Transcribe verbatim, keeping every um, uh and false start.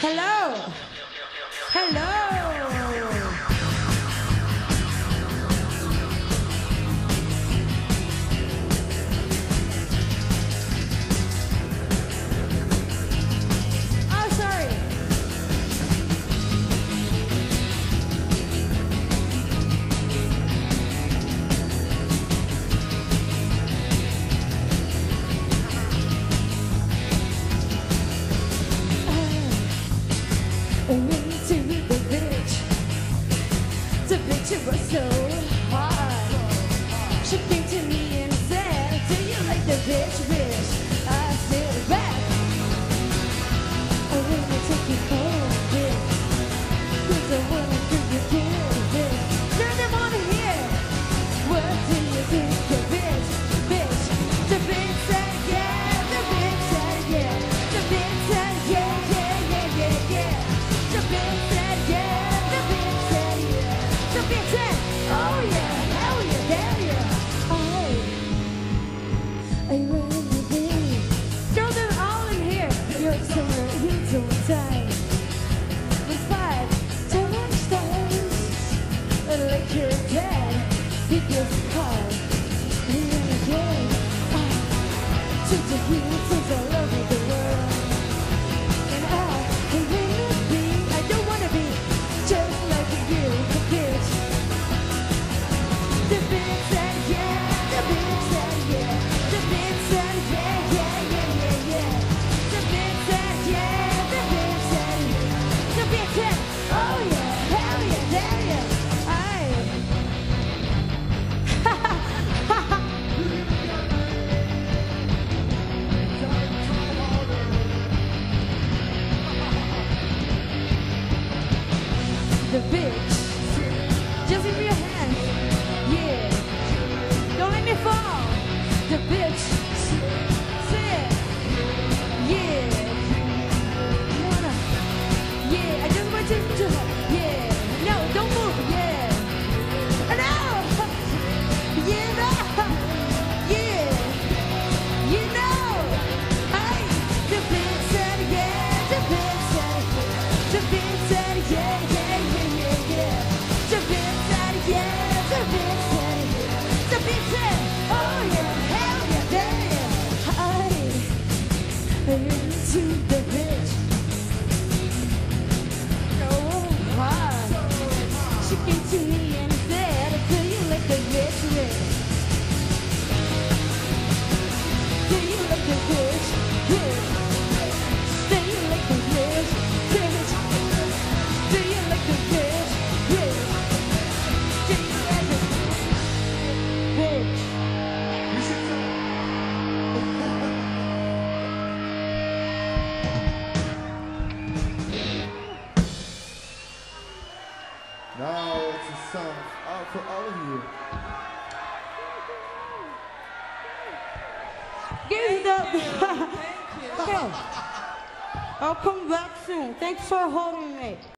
Hello. Hello. Oh, sorry. I went to the beach. The picture was so hard. She came to me and said, do you like the bitch, bitch? I said, back. I wanna take you home, bitch. Cause I wanna give you good, bitch. Girl, they wanna hear. What do you think, the bitch, bitch? The bitch said, yeah. The bitch said, yeah. The bitch said, yeah, yeah, yeah, yeah, yeah. The bitch said, yeah. The bitch said, yeah. The bitch said, oh yeah, hell yeah, hell yeah. Oh, are you ready to be? Girl, they're all in here. You're summer, you're so tight. With five, ten stars. Like your dad, he gets caught. You're gonna get ah, to the hills all over the world. And I, I wanna be, I don't wanna be just like you, the bitch. The bitch said yeah, the bitch said yeah, the bitch said yeah, yeah, yeah, yeah, yeah. The bitch said yeah, the bitch said yeah, the bitch said oh yeah, hell yeah, hell yeah. I, ha ha ha ha. The bitch, just give me your hand, yeah. Don't let me fall. The bitch, say it, yeah. No, no, yeah. I just want you to, yeah. No, don't move, yeah. No, yeah, no, yeah. You know, hey. The bitch said yeah. The bitch said, the bitch said yeah, yeah, yeah, yeah, yeah. The bitch said yeah. The bitch said yeah. The bitch said oh yeah, hell yeah, yeah. I, I into the bitch. Oh, hard. She came to me and said, do you like the bitch, bitch? Do you like the bitch, bitch? Do you like the bitch, bitch? Do you like the bitch, bitch? Do you like the bitch? Now it's a song out for all of you. Give it up. Okay. I'll come back soon. Thanks for holding me.